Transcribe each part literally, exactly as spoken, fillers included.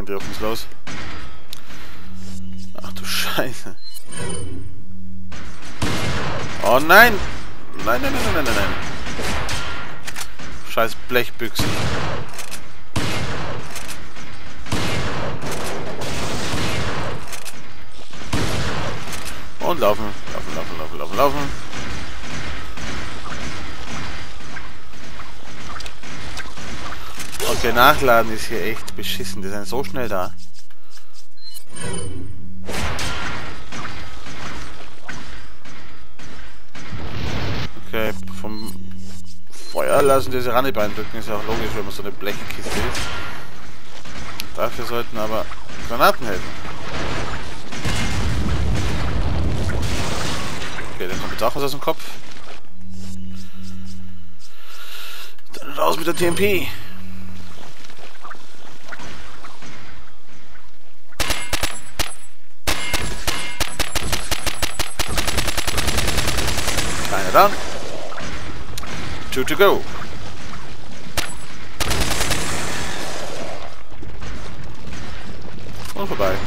gehen die auf uns los. Ach du Scheiße. Oh nein! Nein, nein, nein, nein, nein, nein. Scheiß Blechbüchsen. Und laufen, laufen, laufen, laufen, laufen, laufen. Okay, nachladen ist hier echt beschissen. Die sind so schnell da. Okay, vom Feuer lassen diese Rannebein drücken, ist ja auch logisch, wenn man so eine Blechkiste ist. Dafür sollten aber Granaten helfen. Okay, dann kommt jetzt auch was aus dem Kopf. Dann raus mit der T M P. Kleiner down. Two to go. Und vorbei.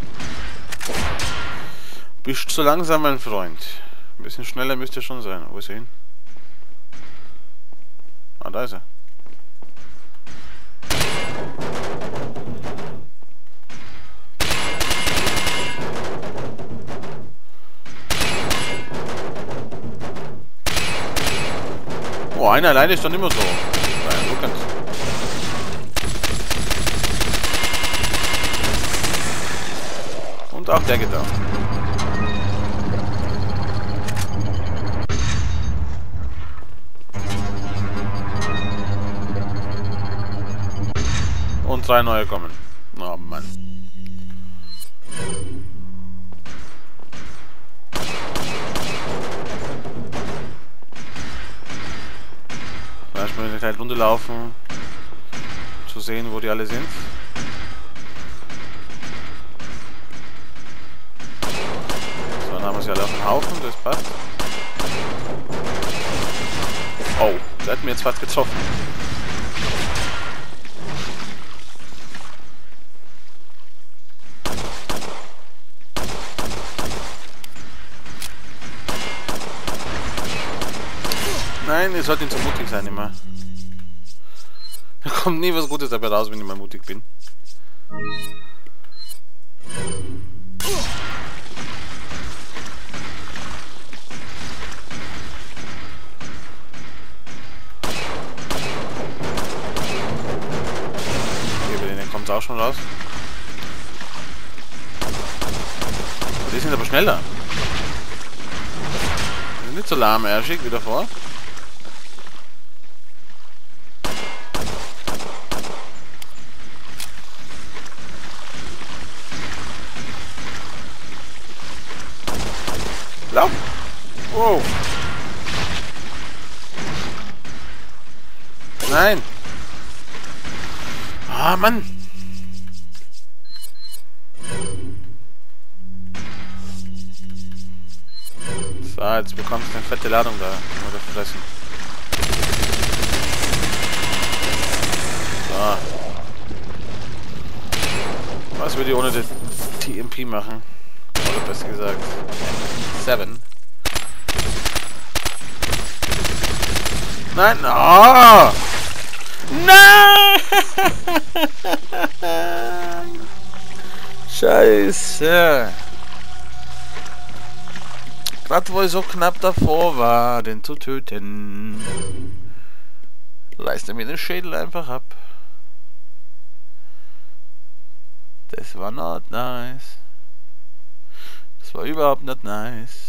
Bist zu langsam, mein Freund. Ein bisschen schneller müsst ihr schon sein. Wo ist er hin? Ah, da ist er. Oh, einer alleine ist doch immer so. Beeindruckend. Und auch der geht auf. Und drei neue kommen. Oh Mann. Erstmal eine kleine Runde laufen, zu sehen, wo die alle sind. So, dann haben wir sie alle auf dem Haufen, das passt. Oh, der hat mir jetzt fast getroffen. Nein, ihr sollt nicht so mutig sein immer. Da kommt nie was Gutes dabei raus, wenn ich mal mutig bin. Hier bei denen kommt es auch schon raus. Die sind aber schneller. Die sind nicht so lahmärschig wie davor. Lauf! Wow! Nein! Ah, Mann! So, jetzt bekommst du eine fette Ladung da. Oder fressen. So. Was würde ich ohne das T M P machen? Oder besser gesagt. Seven. Nein! Oh! Nein! Scheiße! Gerade wo ich so knapp davor war, den zu töten, reißt er mir den Schädel einfach ab. Das war not nice. Das war überhaupt nicht nice.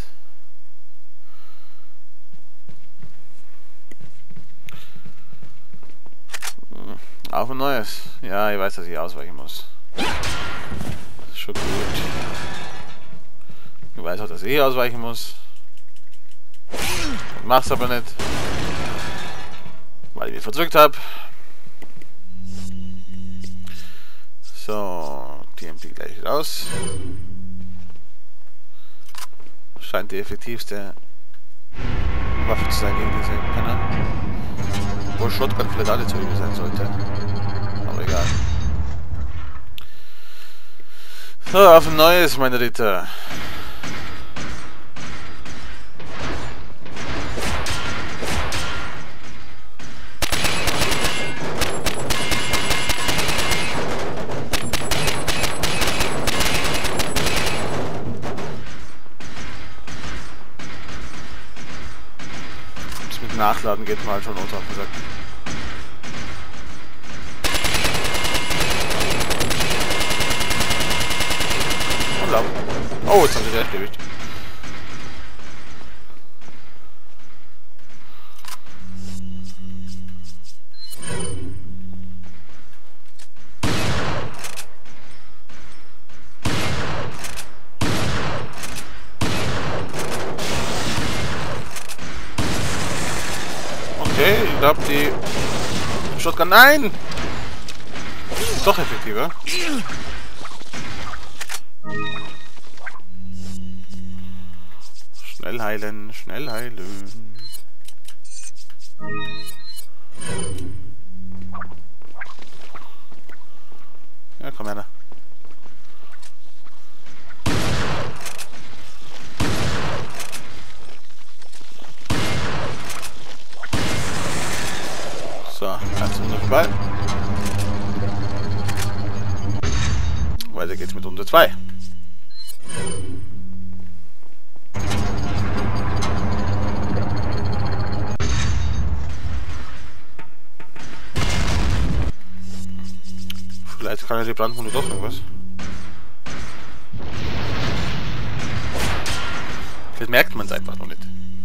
Auf ein neues. Ja, ich weiß, dass ich ausweichen muss. Das ist schon gut. Ich weiß auch, dass ich ausweichen muss. Ich mach's aber nicht. Weil ich mich verdrückt habe. So, T M P gleich raus. Scheint die effektivste Waffe zu sein gegen diese Penner. Wo Shotgun vielleicht alle zu übel sein sollte. Aber egal. So, auf ein neues, meine Ritter. Das mit Nachladen geht mal schon unter, gesagt. Oh, jetzt haben sie gleich erwischt. Okay, ich glaube die Shotgun. Nein! Ist doch effektiver. Schnell heilen, schnell heilen. Ja, komm her da. So, eins Runde vorbei. Weiter geht's mit Runde zwei. Vielleicht kann ja die Brandwunde doch noch was. Vielleicht merkt man es einfach noch nicht.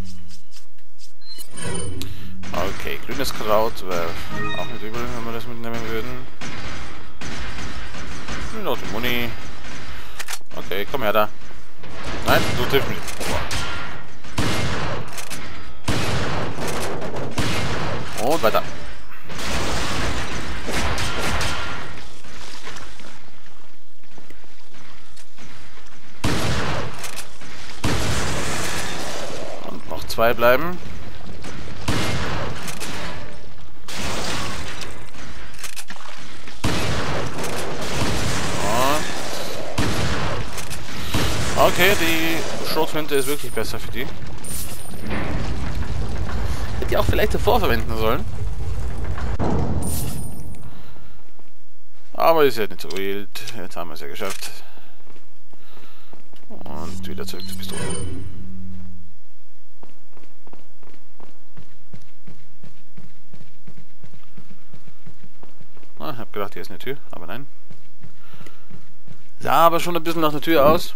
Okay, grünes Kraut wäre auch nicht übel, wenn wir das mitnehmen würden. Noch die Muni. Okay, komm her da. Nein, du triffst mich nicht. Und weiter. Und noch zwei bleiben. Okay, die Schrotflinte ist wirklich besser für die. Hätte ich auch vielleicht davor verwenden sollen. Aber ist ja nicht so wild. Jetzt haben wir es ja geschafft. Und wieder zurück zur Pistole. Ah, ich hab gedacht, hier ist eine Tür, aber nein. Sah aber schon ein bisschen nach einer Tür aus.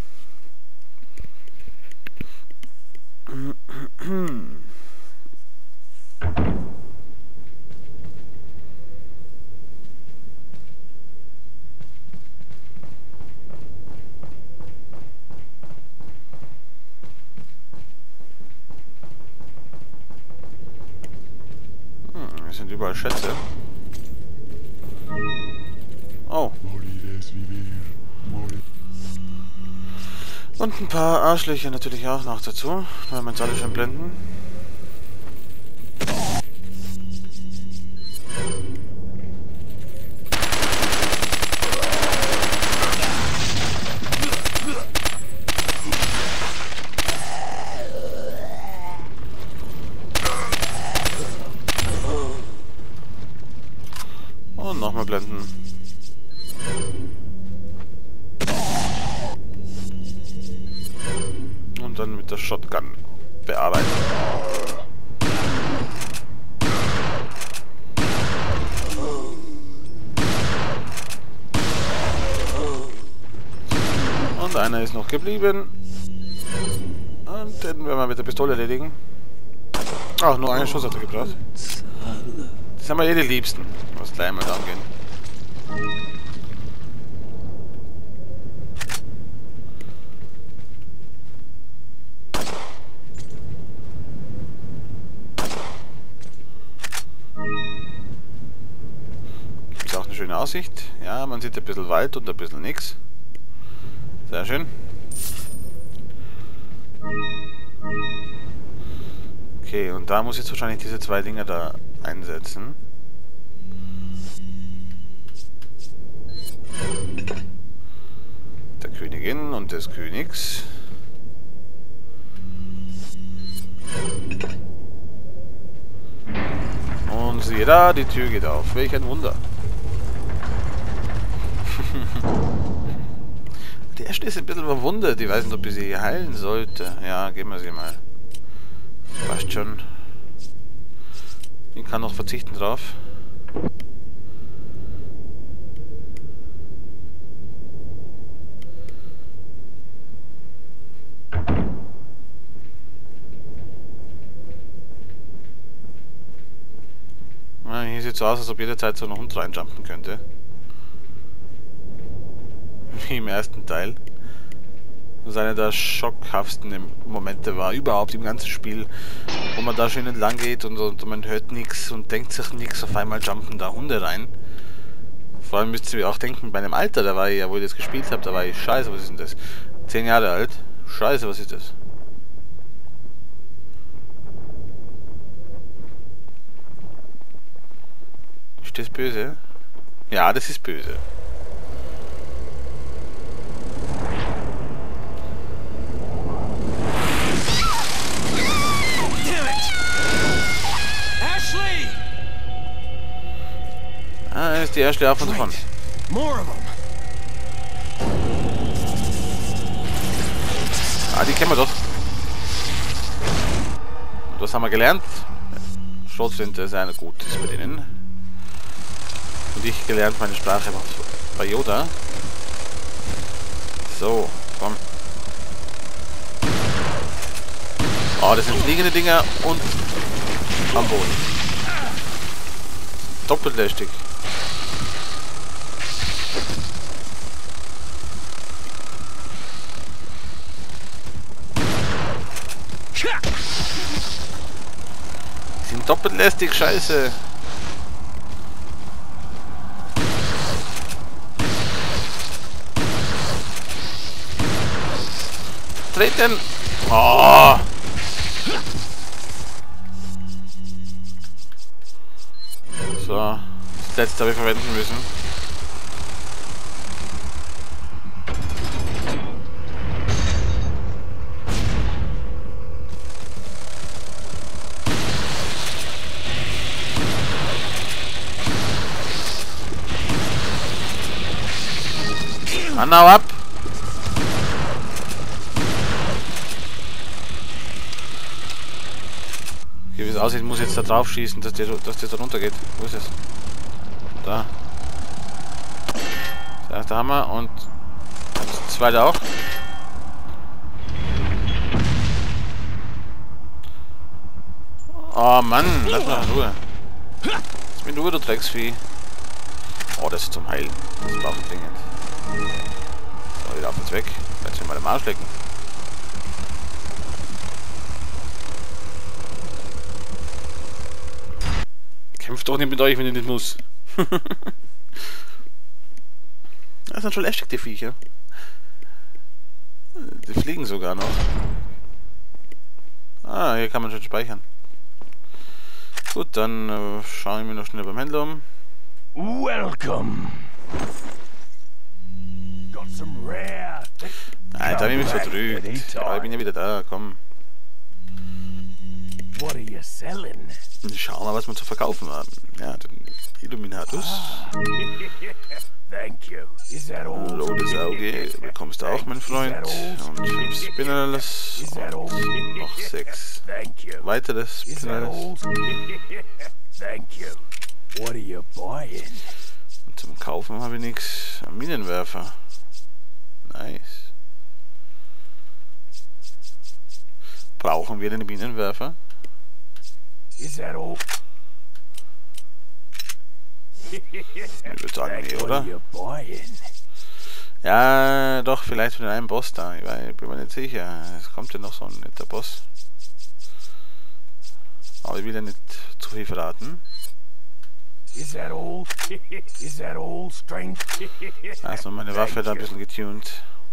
Hm, es sind überall Schätze. Oh. Und ein paar Arschlöcher natürlich auch noch dazu, weil wir uns alle schon blenden. Und nochmal blenden. Und dann mit der Shotgun bearbeiten. Und einer ist noch geblieben. Und den werden wir mit der Pistole erledigen. Ach, nur einen Schuss hat er gebraucht. Das sind wir eh die Liebsten, was gleich mal angehen. Ist auch eine schöne Aussicht. Ja, man sieht ein bisschen Wald und ein bisschen nix. Sehr schön. Okay, und da muss ich jetzt wahrscheinlich diese zwei Dinger da einsetzen. Königin und des Königs. Und siehe da, die Tür geht auf. Welch ein Wunder. Die Ashley ist ein bisschen verwundert. Die weiß nicht, ob ich sie heilen sollte. Ja, geben wir sie mal. Passt schon. Ich kann noch verzichten drauf. Ja, hier sieht es so aus, als ob jederzeit so ein Hund reinjumpen könnte. Wie im ersten Teil. Das einer der schockhaftsten Momente war überhaupt im ganzen Spiel, wo man da schön entlang geht und, und man hört nichts und denkt sich nichts, auf einmal jumpen da Hunde rein. Vor allem müsst ihr auch denken, bei einem Alter, da war ich ja, wo ich das gespielt habe, da war ich, scheiße, was ist denn das? Zehn Jahre alt? Scheiße, was ist das? Ist das böse? Ja, das ist böse. Ah, ist die Ashley auf und davon. Ah, die kennen wir doch. Und was haben wir gelernt? Schrotflinte ist eine gute bei denen. Und ich gelernt meine Sprache bei Yoda. So, komm. Oh, das sind fliegende Dinger und am Boden. Doppelt lästig. Die sind doppelt lästig, scheiße. Treten! Oh! So, das letzte habe ich verwenden müssen. Mann, hau ab! Okay, wie es aussieht, muss ich jetzt da drauf schießen, dass der, dass der da runter geht. Wo ist es? Da. Das erste Hammer und das zweite auch. Oh Mann, lass mal in Ruhe. Lass mich in Ruhe, du Drecksvieh. Oh, das ist zum Heilen. Das braucht man dringend. So, wieder auf jetzt weg. Jetzt will mal den Arsch lecken. Kämpft doch nicht mit euch, wenn ihr nicht muss. Das sind schon lästig, die Viecher. Die fliegen sogar noch. Ah, hier kann man schon speichern. Gut, dann äh, schauen wir mir noch schnell beim Händler um. Welcome. Got some rare. Nein, da habe ich mich verdrückt. Aber ich bin ja wieder da, komm. What are you selling? Schauen wir, was wir zu verkaufen haben. Ja, den Illuminatus. Thank you. Is that all? Lodes Auge bekommst du auch, mein Freund. Und fünf Spinners. Und noch sechs weitere Spinners. Thank you. What are you buying? Und zum Kaufen habe ich nichts. Ein Minenwerfer. Nice. Brauchen wir den Minenwerfer? Is that all? Ich würde sagen, nee, oder? Ja, doch, vielleicht für den einen Boss da. Ich bin mir nicht sicher. Es kommt ja noch so ein netter Boss. Aber ich will ja nicht zu viel verraten. Is that all? Is that all, strange? Also meine Waffe da ein bisschen getuned.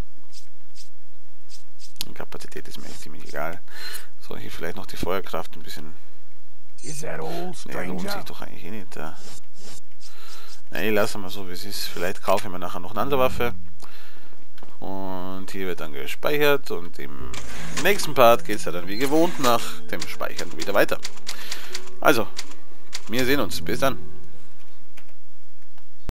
Die Kapazität ist mir echt ziemlich egal. So, hier vielleicht noch die Feuerkraft ein bisschen. Is that all, Ne, lohnt sich doch eigentlich eh nicht da. Ne, lassen wir so wie es ist. Vielleicht kaufe ich mir nachher noch eine andere Waffe. Und hier wird dann gespeichert und im nächsten Part geht es ja dann wie gewohnt nach dem Speichern wieder weiter. Also, wir sehen uns. Bis dann.